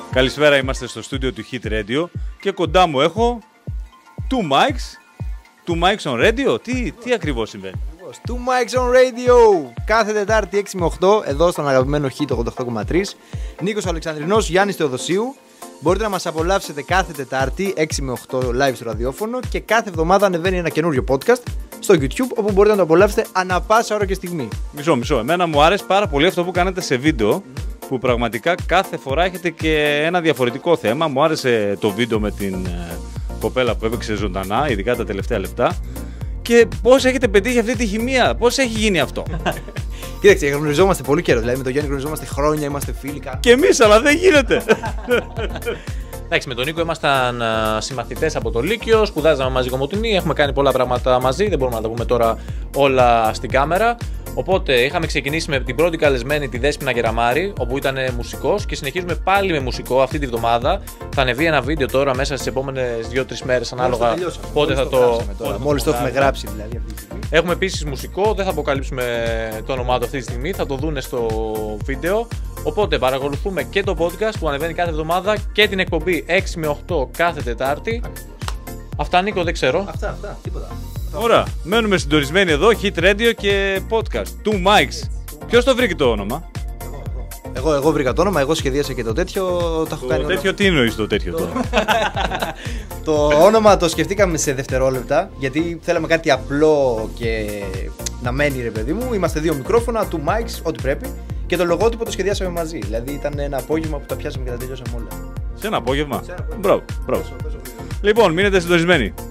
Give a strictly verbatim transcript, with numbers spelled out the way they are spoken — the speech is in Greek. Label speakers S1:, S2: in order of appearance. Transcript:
S1: Καλησπέρα, είμαστε στο στούντιο του Hit Radio και κοντά μου έχω two mics. Two mics on radio, τι, τι ακριβώς συμβαίνει?
S2: Two mics on radio, κάθε Τετάρτη έξι με οκτώ, εδώ στον αγαπημένο Hit ογδόντα οκτώ κόμμα τρία. Νίκος Αλεξανδρινός, Γιάννης Θεοδοσίου. Μπορείτε να μας απολαύσετε κάθε Τετάρτη έξι με οκτώ live στο ραδιόφωνο και κάθε εβδομάδα ανεβαίνει ένα καινούριο podcast στο YouTube, όπου μπορείτε να το απολαύσετε ανά πάσα ώρα και στιγμή.
S1: Μισό, μισό. Εμένα μου άρεσε πάρα πολύ αυτό που κάνετε σε βίντεο, που πραγματικά κάθε φορά έχετε και ένα διαφορετικό θέμα. Μου άρεσε το βίντεο με την ε, κοπέλα που έπαιξε ζωντανά, ειδικά τα τελευταία λεπτά. Και πώς έχετε πετύχει αυτή τη χημεία, πώς έχει γίνει αυτό?
S2: Κοίταξε, γνωριζόμαστε πολύ καιρό. Δηλαδή με τον Γιάννη γνωριζόμαστε χρόνια, είμαστε φίλοι.
S1: Και εμείς, αλλά δεν γίνεται.
S3: Εντάξει, με τον Νίκο ήμασταν συμμαθητές από το Λύκειο, σπουδάζαμε μαζί Κομοτηνή, έχουμε κάνει πολλά πράγματα μαζί, δεν μπορούμε να τα πούμε τώρα όλα στην κάμερα. Οπότε είχαμε ξεκινήσει με την πρώτη καλεσμένη, τη Δέσποινα Γεραμάρη, όπου ήταν μουσικός, και συνεχίζουμε πάλι με μουσικό αυτή τη βδομάδα. Θα ανεβεί ένα βίντεο τώρα μέσα στις επόμενες δύο τρεις μέρες, ανάλογα πότε θα το.
S2: Μόλις το έχουμε γράψει δηλαδή αυτή τη στιγμή.
S3: Έχουμε επίσης μουσικό, δεν θα αποκαλύψουμε το όνομά του αυτή τη στιγμή, θα το δούνε στο βίντεο. Οπότε παρακολουθούμε και το podcast που ανεβαίνει κάθε εβδομάδα και την εκπομπή έξι με οκτώ κάθε Τετάρτη. Αυτά, Νίκο, δεν ξέρω.
S2: Αυτά, αυτά, τίποτα.
S1: Ωραία, μένουμε συντονισμένοι εδώ, Hit Radio και podcast. Two mics. Ποιος το βρήκε το όνομα?
S2: Εγώ, εγώ βρήκα το όνομα, εγώ σχεδίασα και το τέτοιο. Το έχω
S1: Το
S2: κάνει
S1: τέτοιο, τι εννοείς το τέτοιο τώρα?
S2: Το όνομα το σκεφτήκαμε σε δευτερόλεπτα, γιατί θέλαμε κάτι απλό και να μένει, ρε παιδί μου. Είμαστε δύο μικρόφωνα, two mics, ό,τι πρέπει. Και το λογότυπο το σχεδιάσαμε μαζί. Δηλαδή ήταν ένα απόγευμα που τα πιάσαμε και τα τελειώσαμε όλα.
S1: Σε ένα απόγευμα. Μπράβο, μπράβο. Λοιπόν, μείνετε συντονισμένοι.